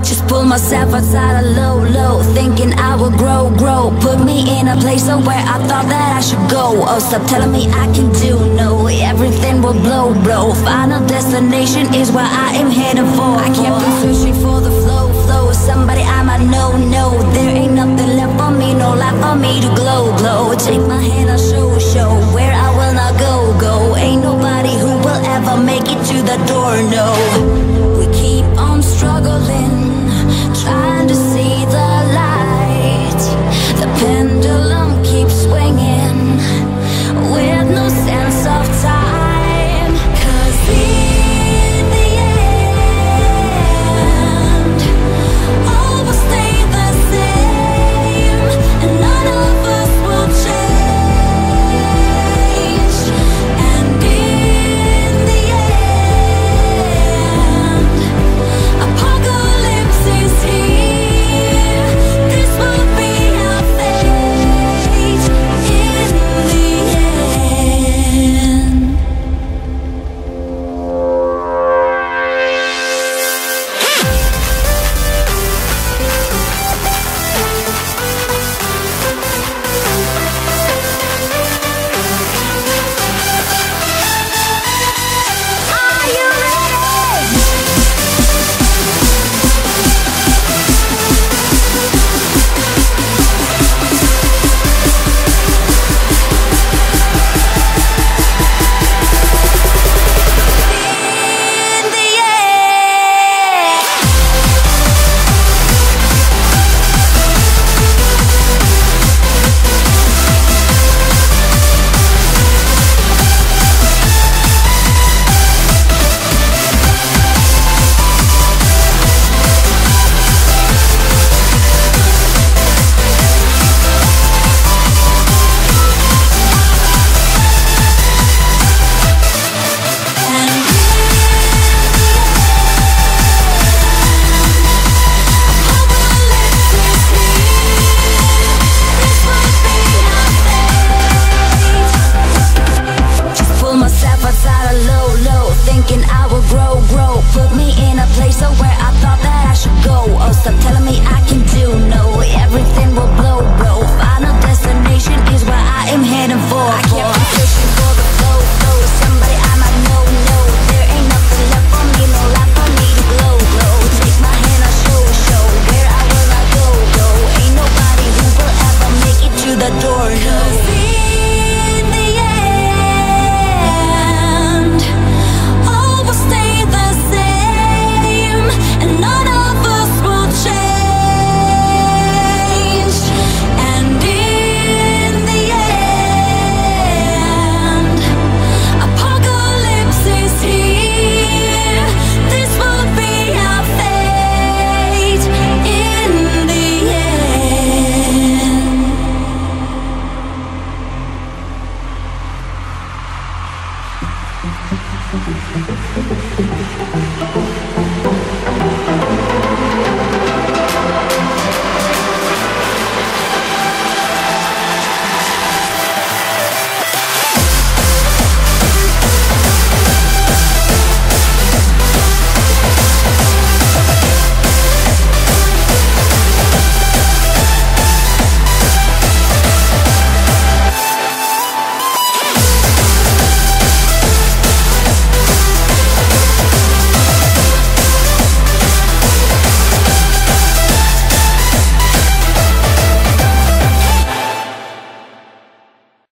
Just pull myself outside a low, thinking I would grow. Put me in a place of where I thought that I should go. Oh, stop telling me I can do no, everything will blow. Final destination is where I am headed for. I kept on searching for the flow. Somebody I might know, no, there ain't nothing left for me, no life for me to glow.